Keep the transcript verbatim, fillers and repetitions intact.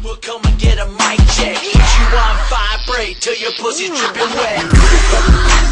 Well, come and get a mic check. Put you on vibrate till your pussy's dripping wet.